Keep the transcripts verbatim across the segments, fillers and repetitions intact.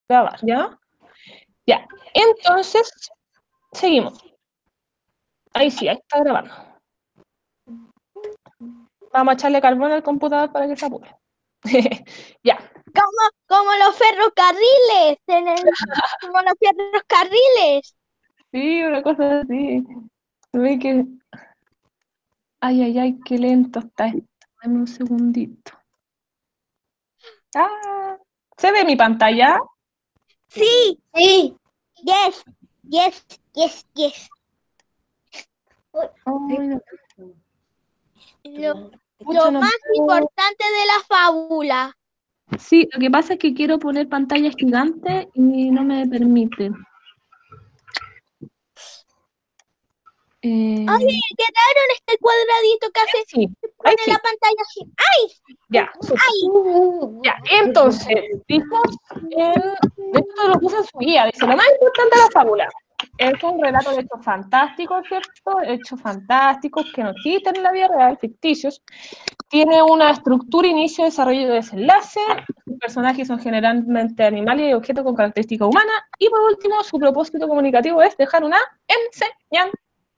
Grabar, ¿ya? Ya, entonces, seguimos. Ahí sí, ahí está grabando. Vamos a echarle carbón al computador para que se apure. Ya. Como, como los ferrocarriles, en el, como los ferrocarriles. Sí, una cosa así. Ve que... Ay, ay, ay, qué lento está esto. Dame un segundito. Ah, ¿se ve mi pantalla? Sí, Sí. yes, yes, yes, yes. Ay, no. Lo, Pucha, lo no más puedo. importante de la fábula. Sí, lo que pasa es que quiero poner pantalla gigante y no me permite. Eh, Oye, quedaron este cuadradito que hace, sí, que ahí pone sí. la pantalla así. ¡Ay! Ya, súper. ¡Ay! Ya, entonces, dijimos en, esto lo puse en su guía, dice, lo más importante de la fábula es un relato de hechos fantásticos, ¿cierto? Hechos fantásticos que no existen en la vida real, ficticios. Tiene una estructura, inicio, desarrollo y desenlace. Sus personajes son generalmente animales y objetos con características humanas. Y por último, su propósito comunicativo es dejar una enseñanza.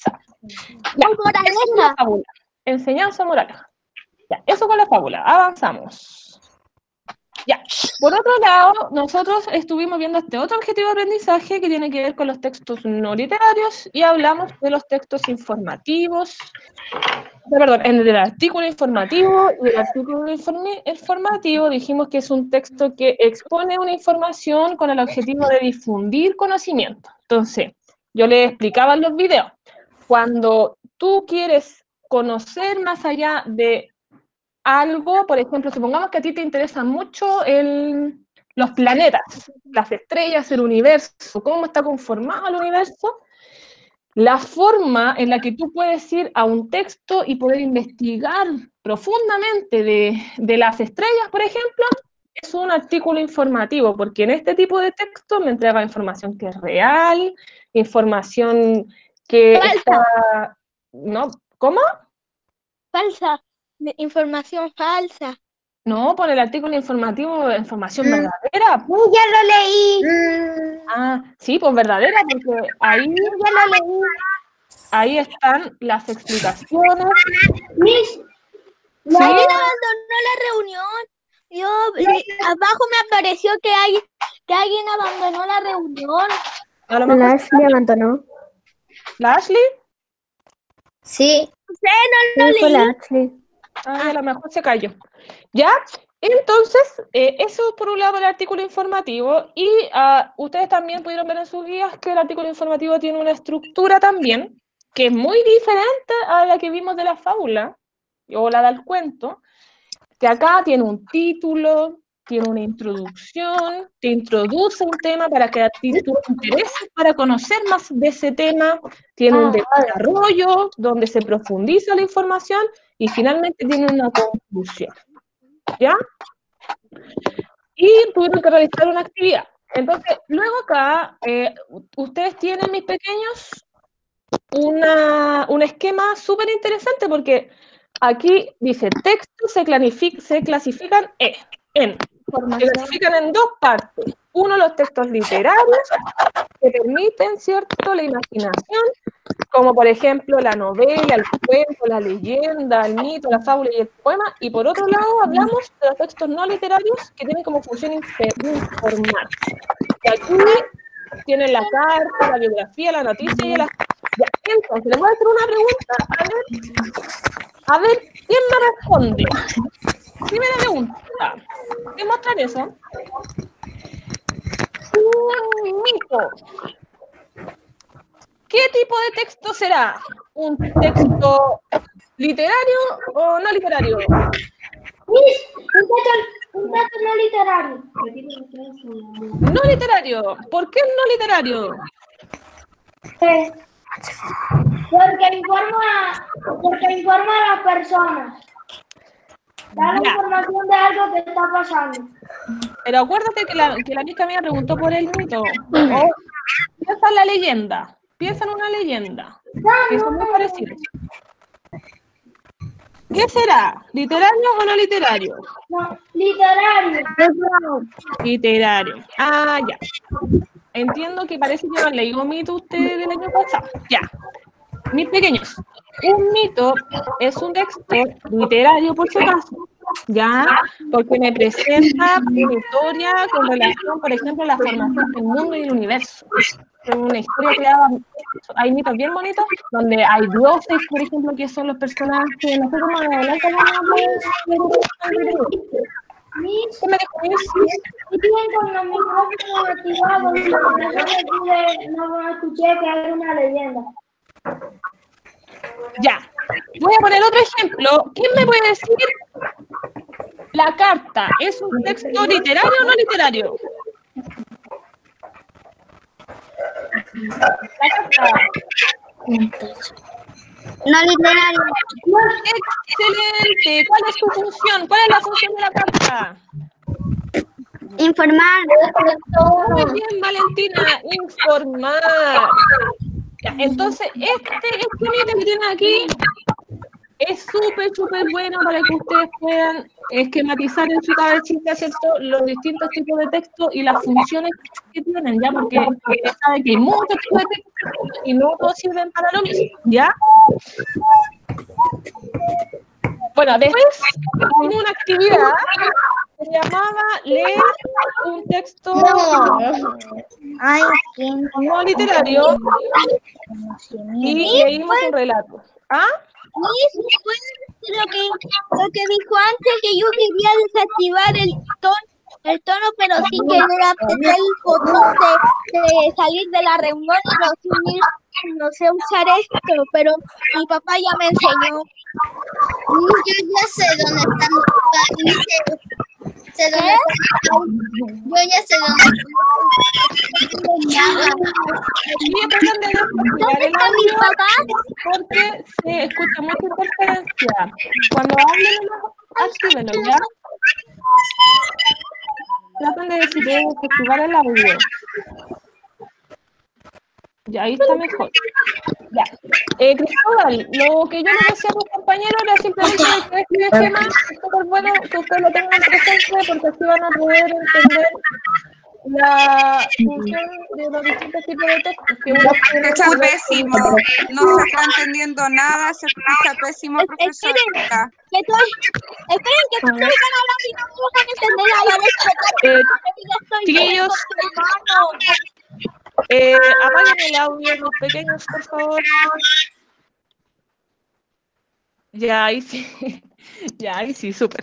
Ya, ¡Ay, eso con la moraleja! fábula. Enseñanza moraleja. Ya, eso con la fábula. Avanzamos. Ya. Por otro lado, nosotros estuvimos viendo este otro objetivo de aprendizaje que tiene que ver con los textos no literarios y hablamos de los textos informativos, perdón, en el artículo informativo y el artículo informativo dijimos que es un texto que expone una información con el objetivo de difundir conocimiento. Entonces, yo les explicaba en los videos, cuando tú quieres conocer más allá de algo, por ejemplo, supongamos que a ti te interesa mucho el, los planetas, las estrellas, el universo, cómo está conformado el universo, la forma en la que tú puedes ir a un texto y poder investigar profundamente de, de las estrellas, por ejemplo, es un artículo informativo, porque en este tipo de texto me entrega información que es real, información que Falsa. está... ¿No? ¿Cómo? Falsa. De información falsa. No, por el artículo informativo, información mm. verdadera. ¡Uy, ya lo leí! Ah, sí, pues verdadera, porque ahí Ya lo leí. Ahí están las explicaciones. Miss, ¿Sí? Alguien abandonó la reunión. Yo, le, abajo me apareció que, hay, que alguien abandonó la reunión. A lo mejor ¿La Ashley abandonó? ¿La Ashley? Sí. No sé, no lo Sí, fue leí. la Ashley. Ay, a lo mejor se cayó. ¿Ya? Entonces, eh, eso por un lado el artículo informativo, y uh, ustedes también pudieron ver en sus guías que el artículo informativo tiene una estructura también, que es muy diferente a la que vimos de la fábula, o la del cuento, que acá tiene un título, tiene una introducción, te introduce un tema para que a ti tú te intereses para conocer más de ese tema, tiene un desarrollo donde se profundiza la información y finalmente tiene una conclusión. ¿Ya? Y tuvieron que realizar una actividad. Entonces, luego acá, eh, ustedes tienen, mis pequeños, una, un esquema súper interesante porque aquí dice, textos se, se clasifican en, en se clasifican en dos partes. Uno, los textos literarios, que permiten, ¿cierto?, la imaginación, como por ejemplo la novela, el cuento, la leyenda, el mito, la fábula y el poema. Y por otro lado, hablamos de los textos no literarios, que tienen como función informar. Y aquí tienen la carta, la biografía, la noticia y el... Ya, entonces, les voy a hacer una pregunta, a ver, a ver, ¿quién me responde? Primera pregunta, ¿qué mostrar eso? Un mito. ¿Qué tipo de texto será? ¿Un texto literario o no literario? Miss, un texto, un texto no literario. No literario. ¿Por qué no literario? Eh, porque informa, porque informa a las personas. Da la Ya. información de algo que está pasando. Pero acuérdate que la, que la amiga mía preguntó por el mito. O piensa en la leyenda. Piensa en una leyenda. Que son muy parecidos. ¿Qué será? ¿Literario o no literario? No, literario. Literario. Ah, ya. Entiendo que parece que no han leído mito ustedes del año pasado. Ya. Mis pequeños, un mito es un texto literario, por si acaso, ¿ya? Porque me presenta una historia con relación, por ejemplo, a la formación del mundo y del universo. Es una historia creada, hay mitos bien bonitos, donde hay dioses, por ejemplo, que son los personajes, no sé cómo adelante vamos a ver. ¿Qué me dijo Miss? Y tienen con los micrófonos activados y por eso no pude, no escuché que hay una leyenda. Ya. Voy a poner otro ejemplo. ¿Quién me puede decir? La carta, ¿es un texto literario o no literario? La carta. No literario. Excelente. ¿Cuál es su función? ¿Cuál es la función de la carta? Informar. Muy bien, Valentina. Informar. Ya, entonces, este, este mito que tienen aquí es súper, súper bueno para que ustedes puedan esquematizar en su cabecita, ¿cierto?, los distintos tipos de texto y las funciones que tienen, ¿ya? Porque ustedes saben que hay muchos tipos de texto y no todos sirven para lo mismo, ¿ya? Bueno, después tiene una actividad que se llamaba leer un texto Ay, no literario y leímos un relato. ¿Ah? Lo que, lo que dijo antes, que yo quería desactivar el tono, el tono pero sin querer apretar el botón de, de salir de la reunión y no, sin- no sé usar esto, pero mi papá ya me enseñó. Yo ya sé dónde está mi papá y sé, sé dónde está. Yo ya sé dónde está. Sí, tratan de desactivar el ¿Dónde está mi audio papá? porque se escucha mucha interferencia. Cuando hablen, actívenlo, ¿ya? Tratan de decir, de desactivar el audio. Ya, ahí está mejor. Ya. Eh, Cristóbal, lo que yo les decía a tus compañeros era simplemente que este esquema es súper bueno que ustedes lo tengan presente porque así van a poder entender la función de los distintos tipos de textos que uno Se escucha pésimo, no se está entendiendo nada, se escucha pésimo, profesora. Esperen, que todos, esperen que todos están hablando y no todos van a entender nada de esto. Eh, Estoy chiquillos, eh, apaguen el audio, los pequeños, por favor. Ya, ahí sí. Ya, ahí sí, súper.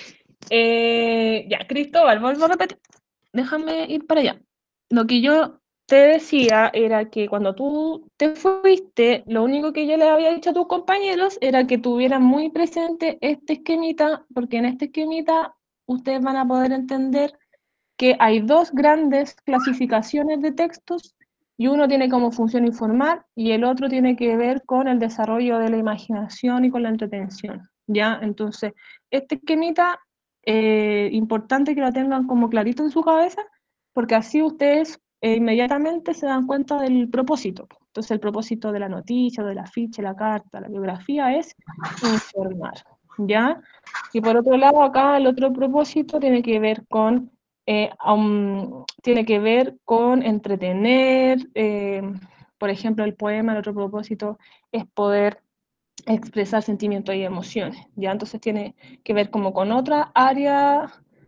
Eh, ya, Cristóbal, vuelvo a repetir. Déjame ir para allá. Lo que yo te decía era que cuando tú te fuiste, lo único que yo le había dicho a tus compañeros era que tuvieran muy presente este esquemita, porque en este esquemita ustedes van a poder entender que hay dos grandes clasificaciones de textos y uno tiene como función informar y el otro tiene que ver con el desarrollo de la imaginación y con la entretención, ¿ya? Entonces, este esquemita, eh, importante que lo tengan como clarito en su cabeza, porque así ustedes eh, inmediatamente se dan cuenta del propósito. Entonces, el propósito de la noticia, de la ficha, la carta, la biografía es informar, ¿ya? Y por otro lado, acá el otro propósito tiene que ver con eh, um, tiene que ver con entretener, eh, por ejemplo, el poema, el otro propósito es poder expresar sentimientos y emociones, ¿ya? Entonces tiene que ver como con otra área,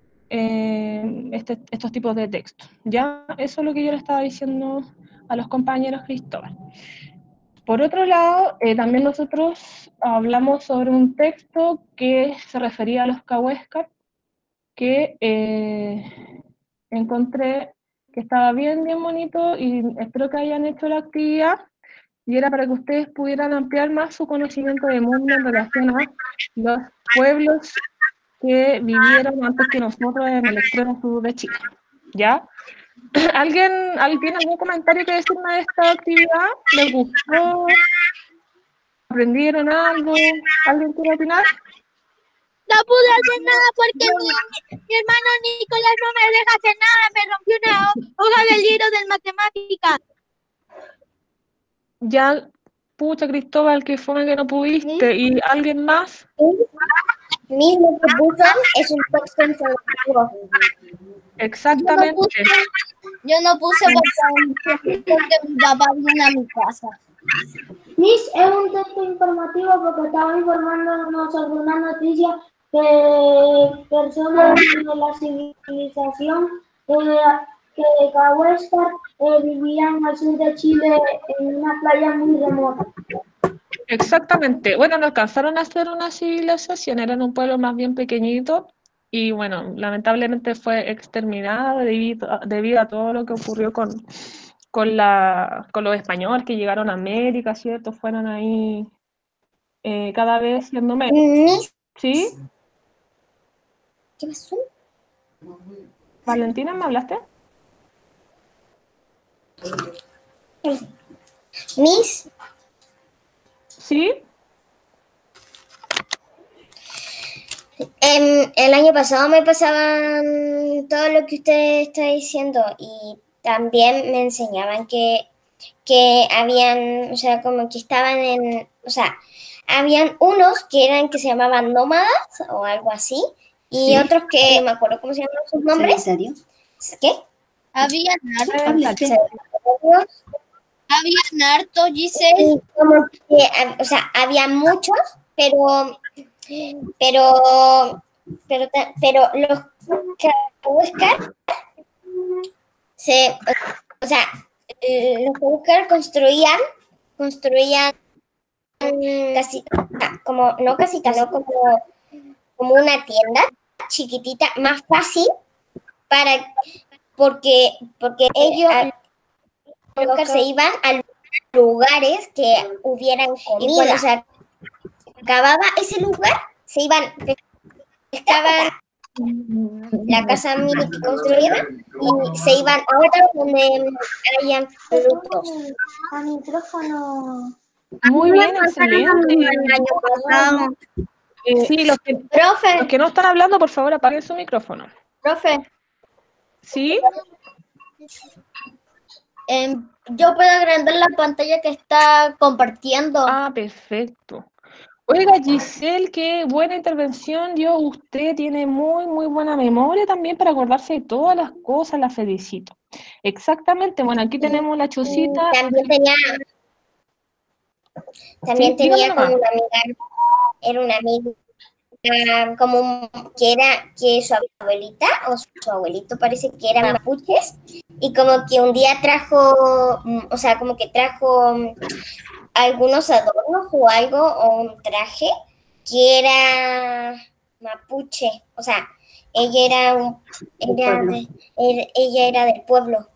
eh, este, estos tipos de textos, ¿ya? Eso es lo que yo le estaba diciendo a los compañeros Cristóbal. Por otro lado, eh, también nosotros hablamos sobre un texto que se refería a los Cahuéscar, que eh, encontré que estaba bien, bien bonito y espero que hayan hecho la actividad y era para que ustedes pudieran ampliar más su conocimiento de mundo en relación a los pueblos que vivieron antes que nosotros en el extremo sur de Chile, ¿ya? ¿Alguien, ¿alguien algún comentario que decirme de esta actividad? ¿Les gustó? ¿Aprendieron algo? ¿Alguien quiere opinar? No pude hacer nada porque mi, mi hermano Nicolás no me deja hacer nada, me rompió una hoja del libro de matemáticas. Ya, Pucha, Cristóbal, que fue que no pudiste. ¿Y alguien más? Miss, lo que puso es un texto informativo. Exactamente. Yo no puse porque, porque mi papá viene a mi casa. Miss, es un texto informativo porque estaba informándonos sobre una noticia que personas de la civilización eh, que Cahuéscar eh, vivían al sur de Chile en una playa muy remota. Exactamente. Bueno, no alcanzaron a ser una civilización, eran un pueblo más bien pequeñito y bueno, lamentablemente fue exterminada debido a, debido a todo lo que ocurrió con, con, la, con los españoles que llegaron a América, ¿cierto? Fueron ahí eh, cada vez siendo menos. Miss, ¿Sí? ¿qué pasó? Valentina, ¿me hablaste? Miss, ¿Sí? em, el año pasado me pasaban todo lo que usted está diciendo y también me enseñaban que, que habían, o sea, como que estaban en, o sea, habían unos que eran que se llamaban nómadas o algo así y Sí. otros que no me acuerdo cómo se llaman sus nombres. ¿En serio? ¿Qué? Había harto, Se- había harto, Giselle. Y como que, hab- o sea, había muchos, pero, pero, pero, ta- pero los Cahuéscar se, o sea, eh, los Cahuéscar construían, construían casi, como, no casitas, no como, como una tienda chiquitita, más fácil, para, porque, porque ellos, los Cahuéscar se iban a lugares que hubieran comida. Y cuando se acababa ese lugar, se iban, pescaban la casa mini que construyeron y se iban a otro donde hayan frutos. A micrófono. Muy bien, excelente. Eh, sí, los que, los Profe, que no están hablando, por favor, apaguen su micrófono. profe, ¿Sí? em, yo puedo agrandar la pantalla que está compartiendo. Ah, perfecto. Oiga, Giselle, qué buena intervención dio usted. Tiene muy, muy buena memoria también para acordarse de todas las cosas. La felicito. Exactamente. Bueno, aquí tenemos la Y chocita. también tenía, también Sí, dígame tenía como nomás. una amiga, era una amiga ah, como un- que era que su abuelita o su abuelito parece que eran mapuches y como que un día trajo, mm, o sea, como que trajo mm, algunos adornos o algo o un traje que era mapuche, o sea, ella era un, era de- er- ella era del pueblo.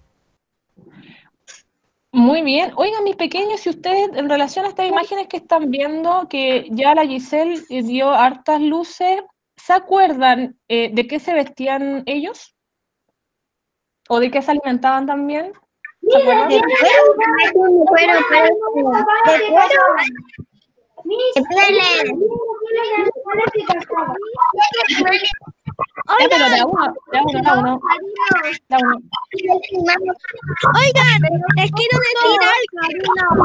Muy bien. Oigan, mis pequeños, si ustedes, en relación a estas imágenes que están viendo, que ya la Giselle eh, dio hartas luces, ¿se acuerdan eh, de qué se vestían ellos? ¿O de qué se alimentaban también? ¿Se acuerdan? De cuero, cuero, cuero, de cuero. Ya, pero de a uno, de a uno, de a uno, de a uno. Oigan, les quiero decir algo.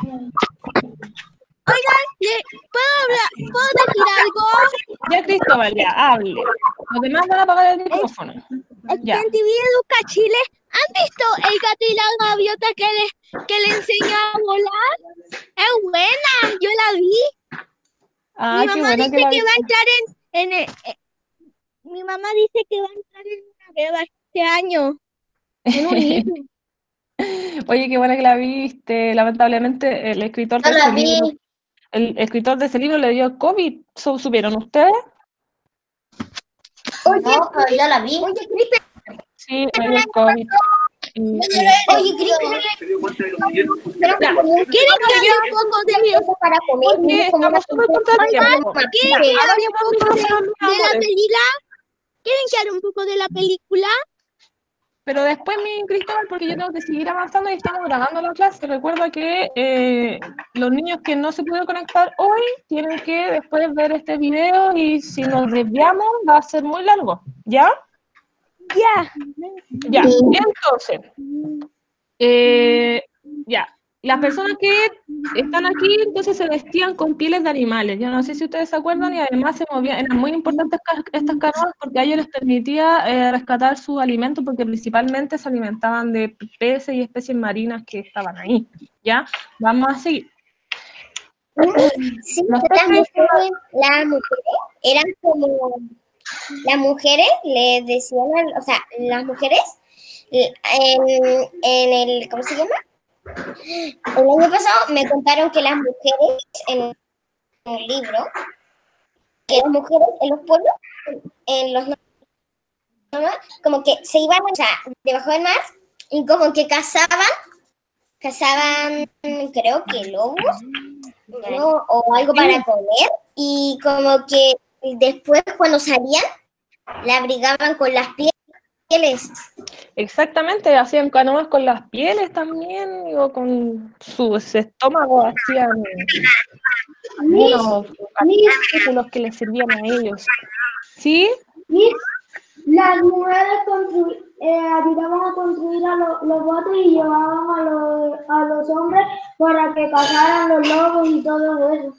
Oigan, le- ¿puedo hablar? ¿Puedo decir algo? Ya, Cristóbal, ya, hable. Los demás van a apagar el micrófono. Es que Ya. en T V Educa Chile, ¿han visto el gato y la gaviota que le, que le enseñó a volar? Es buena, yo la vi. Ah, Mi qué mamá bueno dice que la que va a viste. entrar en, en el- eh, mi mamá dice que va a entrar en una beba este año, en un libro. Oye, qué bueno que la viste. Lamentablemente, el escritor Yo de la ese libro, vi. el escritor de ese libro le dio COVID. ¿So- ¿Supieron ustedes? Oye, no, pero ya la vi. Oye, Cripe, Sí, le dio COVID. Y- y- oye, Cripe, creo que comí un ¿Quieren que hable un poco de, eso para comer. Porque Vino como una estamos súper cortos de tiempo. ¿quieren que hable un poco de, de la Amores. película? ¿Quieren que hable un poco de la película? Pero después, mi Cristóbal, porque yo tengo que seguir avanzando y estamos grabando la clase. Recuerda que eh, los niños que no se pudieron conectar hoy tienen que después ver este video y si nos desviamos va a ser muy largo. ¿Ya? Ya. Ya. Entonces, eh, ya. las personas que están aquí, entonces se vestían con pieles de animales. Yo no sé si ustedes se acuerdan, y además se movían, eran muy importantes estas canoas porque a ellos les permitía eh, rescatar sus alimentos, porque principalmente se alimentaban de peces y especies marinas que estaban ahí. ¿Ya? Vamos a seguir. Sí, las mujeres, las mujeres eran como, las mujeres le decían, o sea, las mujeres en, en el, ¿cómo se llama? El año pasado me contaron que las mujeres en un libro, que las mujeres en los pueblos, en los como que se iban, o sea, debajo del mar y como que cazaban, cazaban, creo que lobos, ¿no? O algo para comer, y como que después cuando salían la abrigaban con las pieles. Exactamente, hacían canoas con las pieles también, o con sus estómagos, hacían unos artículos que les servían a ellos. ¿Sí? Las mujeres constru- eh, ayudaban a construir a lo- los botes y llevaban a, lo- a los hombres para que cazaran los lobos y todo eso.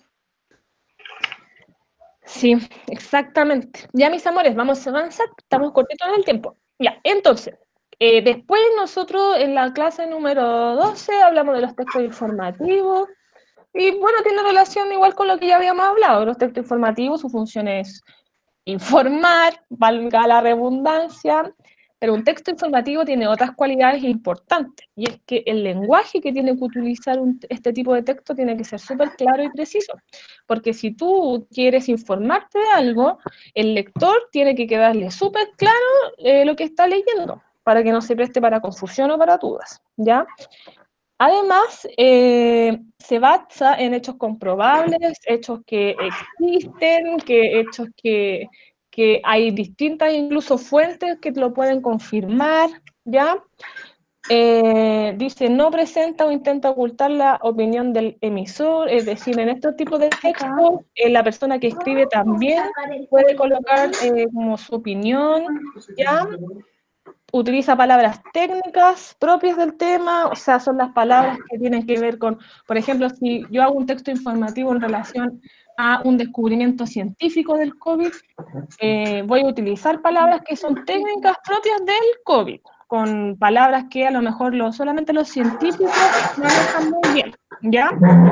Sí, exactamente. Ya, mis amores, vamos a avanzar, estamos cortitos en el tiempo. Ya, entonces, eh, después nosotros en la clase número doce hablamos de los textos informativos, y bueno, tiene relación igual con lo que ya habíamos hablado. Los textos informativos, su función es informar, valga la redundancia, pero un texto informativo tiene otras cualidades importantes, y es que el lenguaje que tiene que utilizar un, este tipo de texto tiene que ser súper claro y preciso, porque si tú quieres informarte de algo, el lector tiene que quedarle súper claro eh, lo que está leyendo, para que no se preste para confusión o para dudas, ¿ya? Además, eh, se basa en hechos comprobables, hechos que existen, que hechos que, que hay distintas incluso fuentes que lo pueden confirmar, ¿ya? Eh, dice, no presenta o intenta ocultar la opinión del emisor, es decir, en estos tipos de textos, eh, la persona que escribe también puede colocar eh, como su opinión, ¿ya? Utiliza palabras técnicas propias del tema, o sea, son las palabras que tienen que ver con, por ejemplo, si yo hago un texto informativo en relación a un descubrimiento científico del COVID, eh, voy a utilizar palabras que son técnicas propias del COVID, con palabras que a lo mejor lo, solamente los científicos manejan muy bien, ¿ya?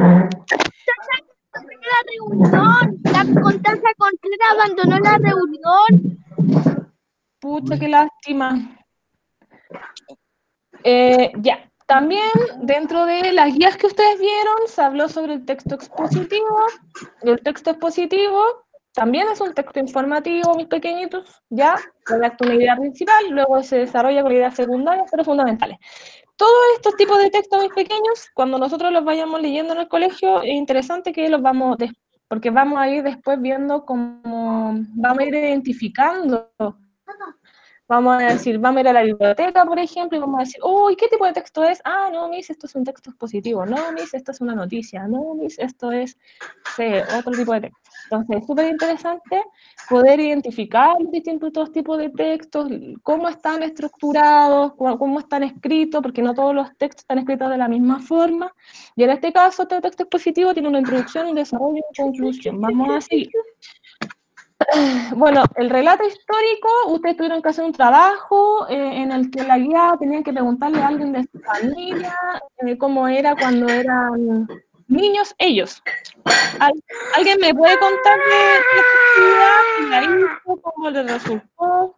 La reunión, la Constanza Contreras abandonó la reunión. Pucha, qué lástima. Eh, ya, también dentro de las guías que ustedes vieron se habló sobre el texto expositivo. El texto expositivo también es un texto informativo, mis pequeñitos, ya, redacta una idea principal, luego se desarrolla con ideas secundarias, pero fundamentales. Todos estos tipos de textos, mis pequeños, cuando nosotros los vayamos leyendo en el colegio, es interesante que los vamos, porque vamos a ir después viendo cómo, vamos a ir identificando. Vamos a decir, vamos a ir a la biblioteca, por ejemplo, y vamos a decir, uy, ¿qué tipo de texto es? Ah, no, Miss, esto es un texto expositivo. No, Miss, esto es una noticia. No, Miss, esto es, sí, otro tipo de texto. Entonces, es súper interesante poder identificar los distintos tipos de textos, cómo están estructurados, cómo están escritos, porque no todos los textos están escritos de la misma forma. Y en este caso, este texto expositivo tiene una introducción, un desarrollo y una conclusión. Vamos a seguir. Bueno, el relato histórico, ustedes tuvieron que hacer un trabajo eh, en el que la guía tenían que preguntarle a alguien de su familia eh, cómo era cuando eran niños ellos. ¿Al, ¿Alguien me puede contar de esta actividad? ¿La hizo? ¿Cómo le resultó?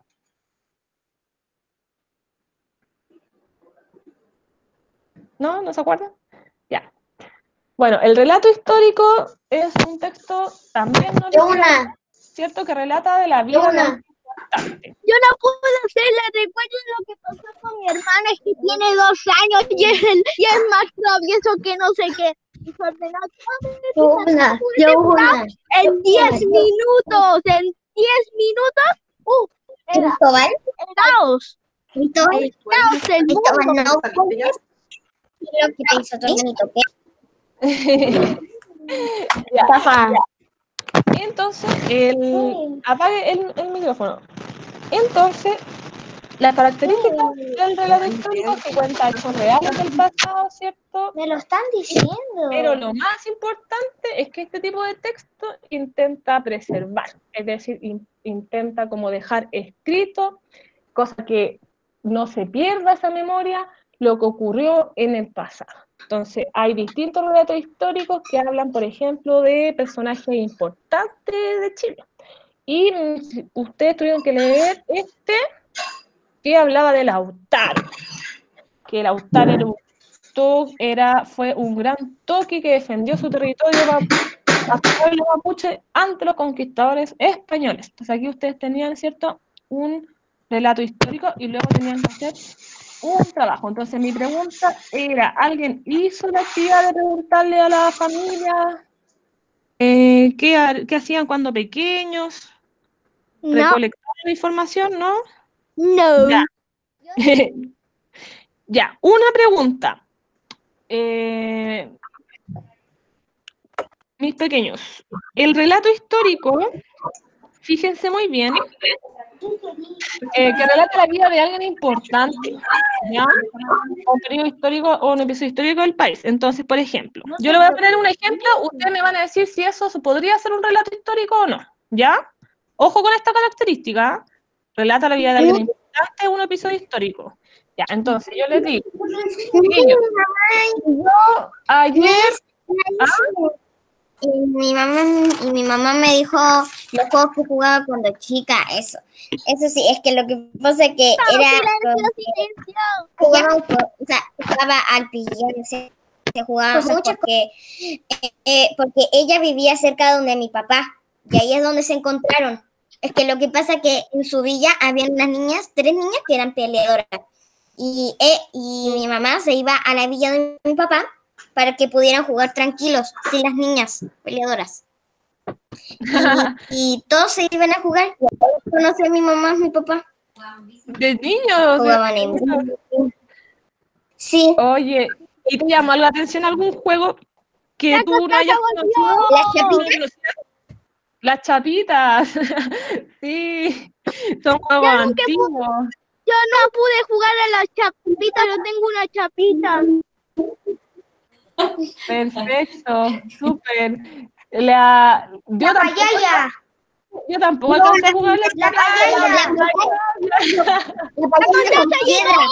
¿No? ¿No se acuerdan? Ya. Bueno, el relato histórico es un texto también no literal, ¿cierto? Que relata de la vida de un importante. Yo no pude hacerle recuerdo lo que pasó con mi hermano, es que tiene dos años y es, el, y es más travieso que no sé qué. Yo una, yo una. En diez minutos, en diez minutos, uh, era ¿Cristóbal? el caos. ¿Cristóbal? El caos del Cristóbal, mundo. no. Lo que te hizo tu hermanito, ¿qué? Ya. Entonces, el, apague el, el micrófono. Entonces, las características del relato histórico que cuenta hechos reales del pasado, ¿cierto? Me lo están diciendo. Pero lo más importante es que este tipo de texto intenta preservar, es decir, in, intenta como dejar escrito, cosa que no se pierda esa memoria, lo que ocurrió en el pasado. Entonces, hay distintos relatos históricos que hablan, por ejemplo, de personajes importantes de Chile. Y mm, ustedes tuvieron que leer este, que hablaba de Lautaro, que Lautaro era un to- era, fue un gran toqui que defendió su territorio a pueblo mapuche ante los conquistadores españoles. Entonces aquí ustedes tenían, ¿cierto?, un relato histórico y luego tenían que hacer un trabajo. Entonces mi pregunta era, ¿alguien hizo la actividad de preguntarle a la familia eh, qué, ha- qué hacían cuando pequeños? No, ¿Recolectaron la información, no? no. Ya. Ya, una pregunta. Eh, mis pequeños, el relato histórico, fíjense muy bien, eh, que relata la vida de alguien importante, ¿ya? Un periodo histórico o un episodio histórico del país. Entonces, por ejemplo, yo le voy a poner un ejemplo, ustedes me van a decir si eso se podría ser un relato histórico o no, ¿ya? Ojo con esta característica, relata la vida de alguien importante o un episodio histórico. Ya, entonces yo les digo, chiquillos, yo ayer... ¿Ah? Y mi mamá, y mi mamá me dijo los juegos que jugaba cuando chica, eso. Eso sí, es que lo que pasa es que era como que jugaba, un jue- o sea, jugaba al pillón, se, se jugaba mucho porque, eh, eh, porque ella vivía cerca de donde mi papá, y ahí es donde se encontraron. Es que lo que pasa es que en su villa había unas niñas, tres niñas que eran peleadoras. Y, eh, y mi mamá se iba a la villa de mi papá para que pudieran jugar tranquilos, sin las niñas peleadoras. Y, y todos se iban a jugar. Conocí a mi mamá, a mi papá. De niños. Jugaban en... Sí. Oye, ¿y te llamó la atención algún juego que tú no hayas conocido? Las chapitas. Las chapitas. Sí, son juegos antiguos. Yo no pude jugar a las chapitas, yo tengo una chapita. Perfecto, súper. La, yo, La tampoco, payaya. yo tampoco alcancé a jugar las La payaya. La payaya con piedra.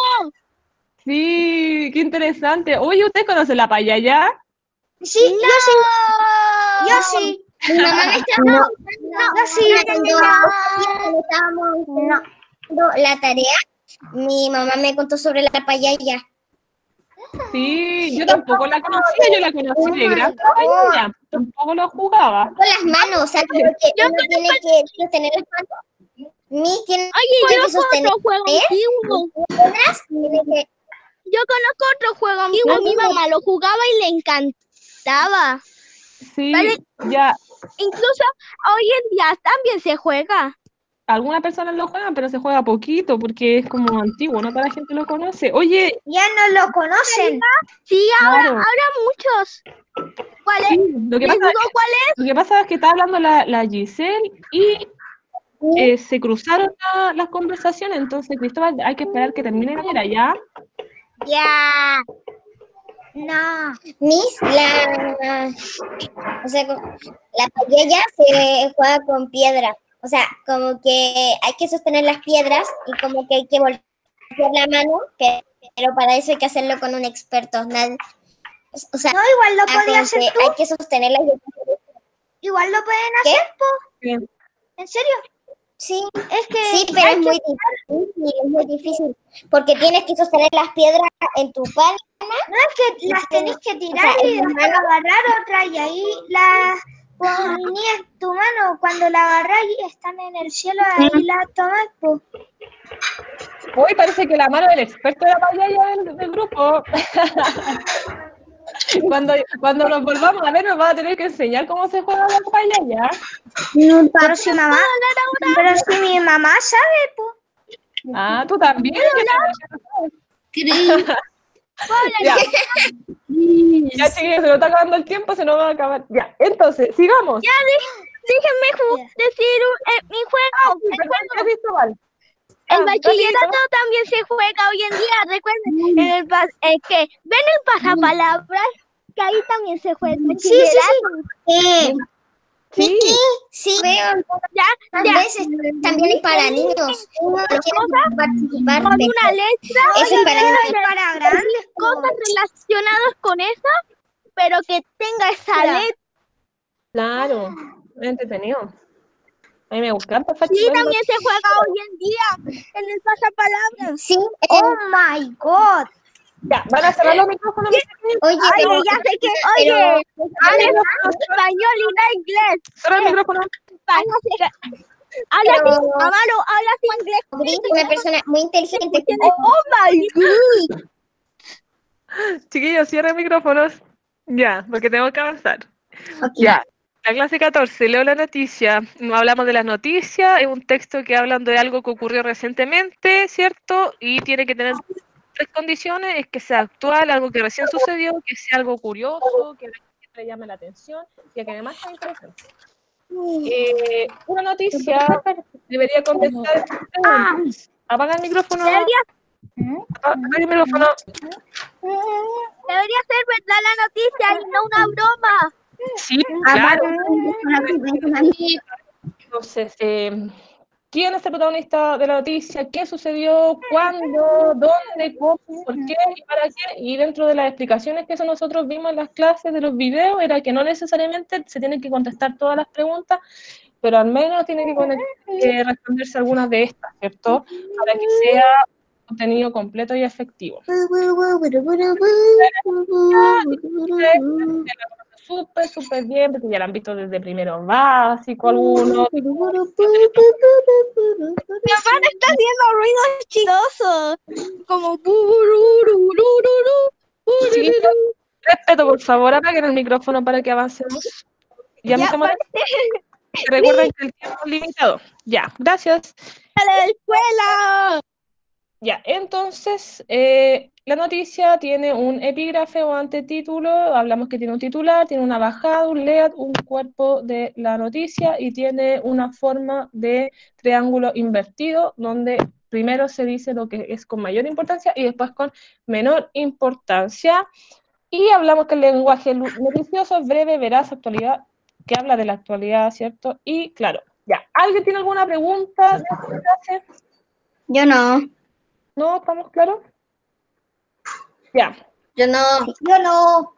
Sí, qué interesante. Oye, ¿usted conoce la payaya? Sí, yo sí. Yo sí. Mi mamá me estaba No, no, yo sí. cuando, cuando estábamos haciendo la tarea, mi mamá me contó sobre la payaya. Sí, yo tampoco la conocía, yo la conocí de gran tamaño, tampoco lo jugaba. Con las manos, o sea, como que uno tiene que sostener las manos. Mi tiene Oye, yo que sostener conozco otro juego antiguo. otras, tiene que... Yo conozco otro juego antiguo. Mi mamá lo jugaba y le encantaba. Sí, Vale. ya, Incluso hoy en día también se juega. algunas personas lo juegan, pero se juega poquito porque es como antiguo, no toda la gente lo conoce. Oye, Ya no lo conocen. Sí, ahora, claro, ahora muchos. ¿Cuál es? sí, lo que ¿Les pasa, digo cuál es? lo que pasa es que está hablando la, la Giselle y eh, se cruzaron la- las conversaciones, entonces Cristóbal, hay que esperar que termine de leer allá. Ya. No. Miss, la... O sea, con- la payaya se juega con piedra. O sea, como que hay que sostener las piedras y como que hay que voltear la mano, pero, pero para eso hay que hacerlo con un experto. Nadie- o sea, No, igual lo como podía hacer que tú. hay que sostenerlas. Igual lo pueden ¿Qué? hacer, po. Bien. ¿En serio? Sí, Es que sí, pero hay es que- muy difícil, es muy difícil, porque tienes que sostener las piedras en tu palma. No, es que las tenés que tirar O sea, y en después agarrar otra y ahí las ponías en tu mano. Cuando la agarras y están en el cielo, ahí las tomas, po. Hoy parece que la mano del experto de la payaya del, del grupo. Cuando, cuando nos volvamos a ver, nos va a tener que enseñar cómo se juega la payaya. Pero si mamá, pero si mi mamá sabe, po. Ah, tú también. Ya, ya chiquillos, se nos está acabando el tiempo, se nos va a acabar. Ya, entonces, sigamos. Ya, dé- déjenme ju- decir un- eh, mi juego. El juego. Perdón, Cristóbal. el bachillerato también se juega hoy en día. Recuerden, en el pas- eh, que ven el pasapalabras, que ahí también se juega el Sí, sí, bachillerato. Eh, Sí, sí, veo Ya, a ya, veces también es para niños. una No quieren cosa participar, con pero una letra, eso es para niños. para grandes, cosas relacionadas con eso, pero que tenga esa letra. claro, es entretenido. A mí me gusta. Sí, también se juega hoy en día en el pasapalabras. Sí, eh, Oh my god. Ya, van a cerrar los micrófonos. mis pequeños. oye, Oye, pero, ya sé que, pero oye, habla Cierra español y no inglés. el micrófono. Habla así, Pero- Amaro, habla así inglés. Bri es una persona muy inteligente. Oh my god. Chiquillos, cierren micrófonos. Ya, porque tengo que avanzar. Ok. Ya. La clase catorce, leo la noticia. No hablamos de las noticias, es un texto que hablan de algo que ocurrió recientemente, ¿cierto? Y tiene que tener tres condiciones, es que sea actual, algo que recién sucedió, que sea algo curioso, que a la gente le llame la atención y que además sea interesante. Eh, una noticia debería contestar estas preguntas. Apaga el micrófono. Debería, Apaga el micrófono. debería ser verdad la noticia y no una broma. Sí, claro. Sí. Entonces, eh, ¿quién es el protagonista de la noticia? ¿Qué sucedió? ¿Cuándo? ¿Dónde? ¿Cómo? ¿Por qué? ¿Y para qué? Y dentro de las explicaciones que eso nosotros vimos en las clases de los videos, era que no necesariamente se tienen que contestar todas las preguntas, pero al menos tiene que conect- eh, responderse algunas de estas, ¿cierto? Para que sea contenido completo y efectivo. Súper, súper bien, porque ya la han visto desde primero básico algunos. Mi hermano está haciendo ruidos chistosos. Como bururururururu, Sí, burururu. respeto, por favor, apaguen el micrófono para que avancemos. Ya, Ya mis amores, recuerden que el tiempo es limitado. Ya, gracias. para la escuela. Ya, entonces, eh, la noticia tiene un epígrafe o antetítulo, hablamos que tiene un titular, tiene una bajada, un layout, un cuerpo de la noticia y tiene una forma de triángulo invertido, donde primero se dice lo que es con mayor importancia y después con menor importancia. Y hablamos que el lenguaje noticioso es breve, veraz, actualidad, que habla de la actualidad, ¿cierto? Y claro, ya. ¿Alguien tiene alguna pregunta de esta clase? Yo no. ¿No? ¿Estamos claros? Ya. Yo no. Yo no.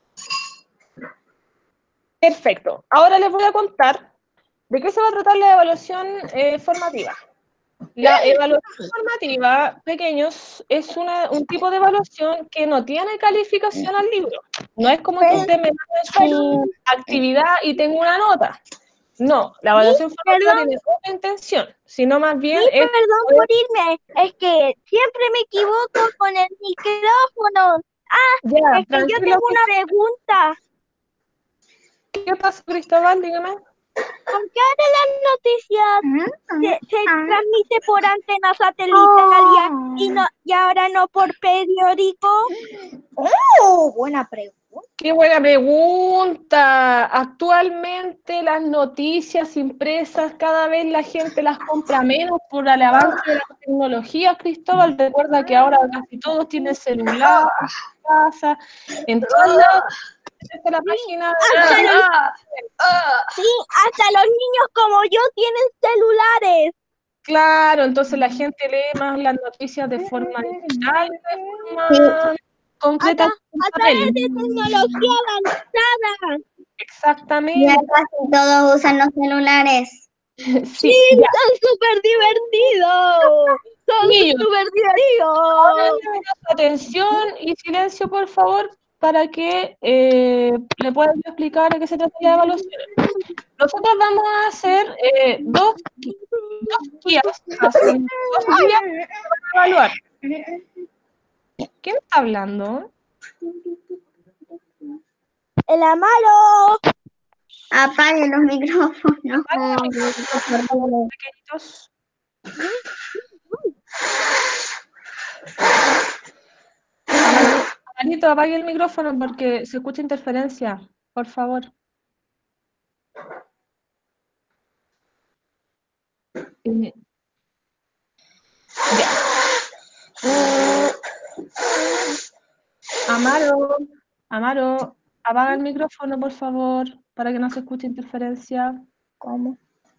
Perfecto. Ahora les voy a contar de qué se va a tratar la evaluación eh, formativa. La evaluación formativa, pequeños, es una, un tipo de evaluación que no tiene calificación al libro. No es como que usted me mande su actividad y tenga una nota. No, la evaluación formativa perdón. tiene otra intención, sino más bien Sí, es... perdón por irme. Es que siempre me equivoco con el micrófono. Ya, Es que yo tranquilo. tengo una pregunta. ¿Qué pasa, Cristóbal? Dígame. ¿Por qué ahora las noticias se, se transmite por antena satelital y, y, no, y ahora no por periódico? Oh, buena pregunta. Qué buena pregunta. Actualmente las noticias impresas, cada vez la gente las compra menos por el avance de las tecnologías, Cristóbal. Recuerda que ahora casi todos tienen celular, en casa, en todos lados. Esta es la página. Hasta los, sí, hasta los niños como yo tienen celulares. Claro, entonces la gente lee más las noticias de forma digital, de forma concreta. A, a través de tecnología avanzada. Exactamente. Ya casi todos usan los celulares. Sí, Sí, ya. son súper divertidos. Son Niños, súper divertidos. atención y silencio, por favor, para que eh, le pueda yo explicar a qué se trata la evaluación. Nosotros vamos a hacer eh, dos, dos guías, así, dos guías que van a evaluar. ¿Quién está hablando? El Amaro. Apaguen los micrófonos. Pequeñitos. Amarito, apague el micrófono porque se escucha interferencia, por favor. Eh, Amaro, Amaro, apaga el micrófono, por favor, para que no se escuche interferencia. ¿Cómo?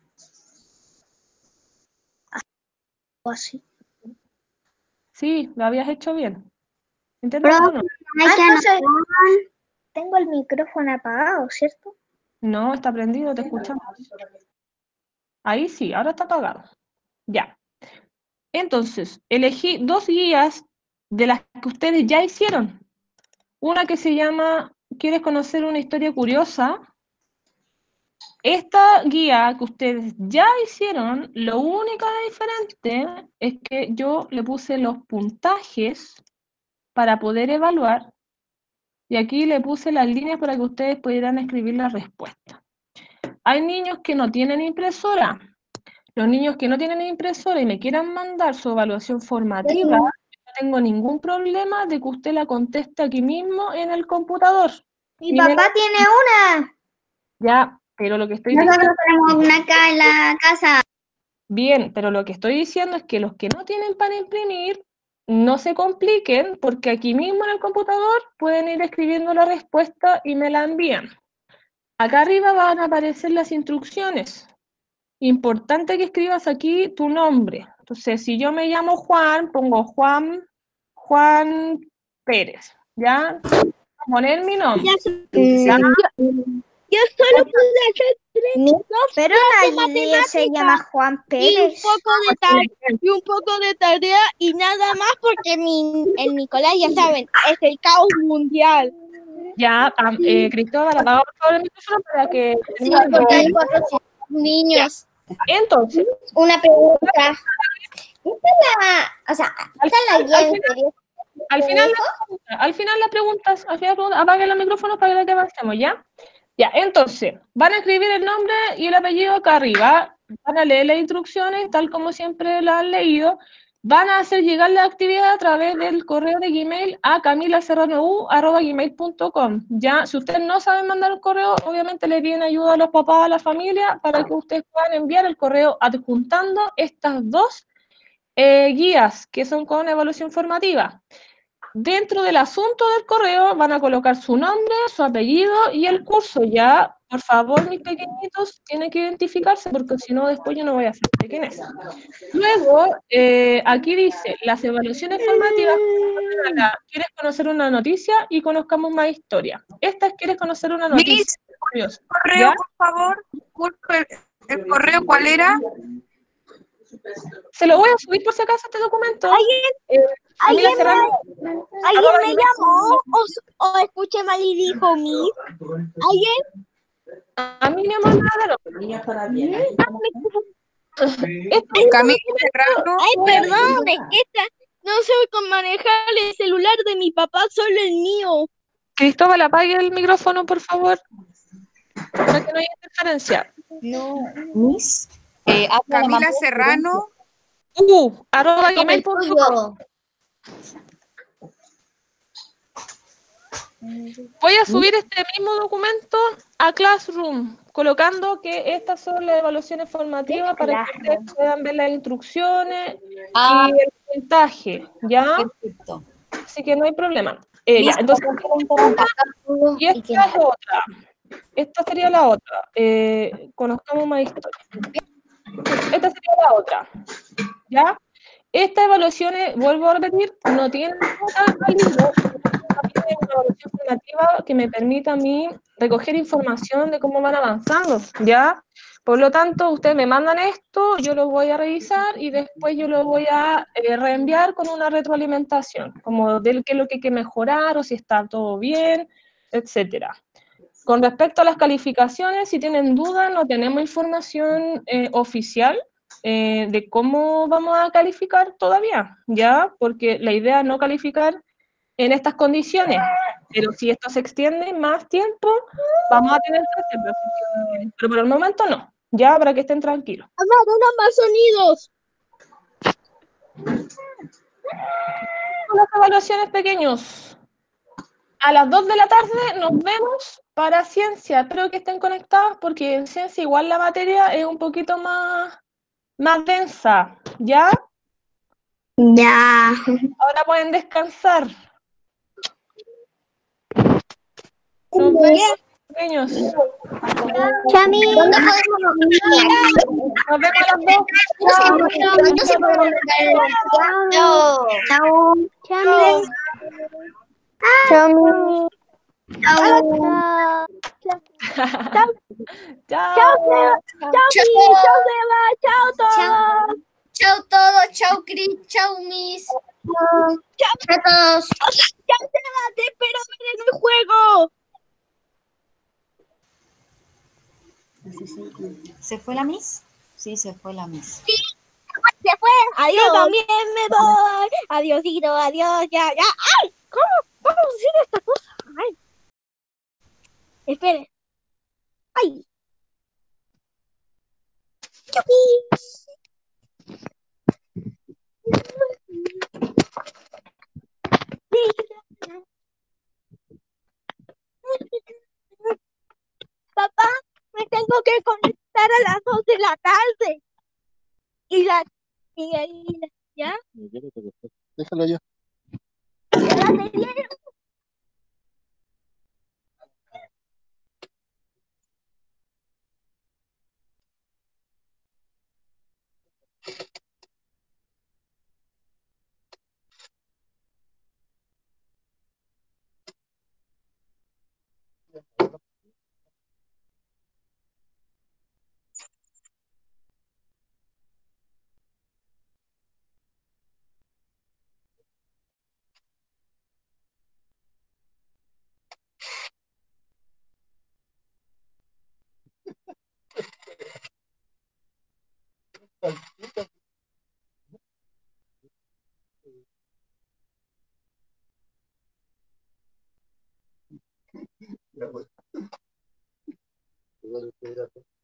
Así. Sí, lo habías hecho bien. Inténtalo, ¿no? Ah, entonces, tengo el micrófono apagado, ¿cierto? No, está prendido, te escuchamos. Ahí sí, ahora está apagado. Ya. Entonces, elegí dos guías de las que ustedes ya hicieron. Una que se llama ¿Quieres conocer una historia curiosa? Esta guía que ustedes ya hicieron, lo único diferente es que yo le puse los puntajes para poder evaluar y aquí le puse las líneas para que ustedes pudieran escribir la respuesta. Hay niños que no tienen impresora. Los niños que no tienen impresora y me quieran mandar su evaluación formativa, no tengo ningún problema de que usted la conteste aquí mismo en el computador. Mi papá la... tiene una. Ya, pero lo que estoy Nosotros diciendo... tenemos una acá en la casa. Bien, pero lo que estoy diciendo es que los que no tienen para imprimir, no se compliquen, porque aquí mismo en el computador pueden ir escribiendo la respuesta y me la envían. Acá arriba van a aparecer las instrucciones. Importante que escribas aquí tu nombre. Entonces, si yo me llamo Juan, pongo Juan, Juan Pérez, ¿ya? Poner mi nombre. ¿Ya? Yo solo pude hacer tres, No, dos pero nadie se llama Juan Pérez. Y un poco de tarea, y un poco de tarea y nada más porque mi, en Nicolás, ya saben, es el caos mundial. Ya, eh, Cristóbal, apaga por favor el micrófono para que... Sí, porque hay cuatrocientos niños. Entonces, una pregunta. Esta es la, o sea, esta es la guía al final, al final, la, al final las preguntas, al final apaguen los micrófonos para que avancemos, ¿ya? Ya, entonces, van a escribir el nombre y el apellido acá arriba, van a leer las instrucciones tal como siempre las han leído, van a hacer llegar la actividad a través del correo de Gmail a camila serrano u arroba gmail punto com. Ya, si ustedes no saben mandar un correo, obviamente les piden ayuda a los papás, a la familia, para que ustedes puedan enviar el correo adjuntando estas dos eh, guías que son con evaluación formativa. Dentro del asunto del correo van a colocar su nombre, su apellido y el curso. Ya, por favor, mis pequeñitos, tienen que identificarse porque si no, después yo no voy a saber de quién es. Luego, eh, aquí dice, las evaluaciones formativas, ¿quieres conocer una noticia? Y conozcamos más historia. Esta es, ¿quieres conocer una noticia? Miss, correo, ¿ya? Por favor. El, el correo, ¿cuál era? Se lo voy a subir por si acaso este documento. ¿Alguien, eh, ¿alguien, me, ¿alguien me llamó o, o escuché mal y dijo Miss? ¿Alguien? A mí me mandaron. Camila Serrano. Ay, perdón, es que esta, no sé con manejar el celular de mi papá, solo el mío. Cristóbal, apague el micrófono, por favor, para que no haya interferencia. No, Miss. Eh, Camila Serrano. Uh, arroba gmail punto com. Voy a subir este mismo documento a Classroom, colocando que estas son las evaluaciones formativas para que ustedes puedan ver las instrucciones ah, y el puntaje, ¿ya? Perfecto. Así que no hay problema. Eh, ya, entonces, y esta es otra. Esta sería la otra. Eh, conozcamos más historia. Esta sería la otra. ¿Ya? Estas evaluaciones, vuelvo a repetir, no tienen nada válido. Una evaluación formativa que me permita a mí recoger información de cómo van avanzando, ¿ya? Por lo tanto, ustedes me mandan esto, yo lo voy a revisar y después yo lo voy a eh, reenviar con una retroalimentación, como de qué es lo que hay que mejorar o si está todo bien, etcétera. Con respecto a las calificaciones, si tienen dudas, no tenemos información eh, oficial eh, de cómo vamos a calificar todavía, ¿ya? Porque la idea es no calificar en estas condiciones, pero si esto se extiende más tiempo, vamos a tener que hacerlo, pero por el momento no, ya, para que estén tranquilos. ¡Mamá, más sonidos! Las evaluaciones pequeños. A las dos de la tarde nos vemos para ciencia. Espero que estén conectados porque en ciencia igual la materia es un poquito más, más densa, ¿ya? Ya. Ahora pueden descansar. Nos vemos, pequeños. Chami. ¿Dónde podemos comunicar? Nos vemos a las dos. ¿Dónde se puede comunicar? Chao. Chao. Chami. Chao. Chao. Chao. Chao, Seba. Chao, Chao. Mi. Chao, Seba. Chao, Chao. todos. Chao todo, chao Cris, chao Miss. Chao a todos. Chao, Seba. Te espero ver en el juego. ¿Se fue la Miss? Sí, se fue la Miss. Se fue. Adiós. Yo también me voy. Adiosito, adiós. Ya, ya. ¡Ay! ¿Cómo? ¿Cómo funciona esta cosa? Ay. Espere. Ay. Papá, me tengo que conectar a las dos de la tarde. Y la... Y, y la- ¿Ya? Déjalo yo. ¿Ya la serie? Ya, bueno.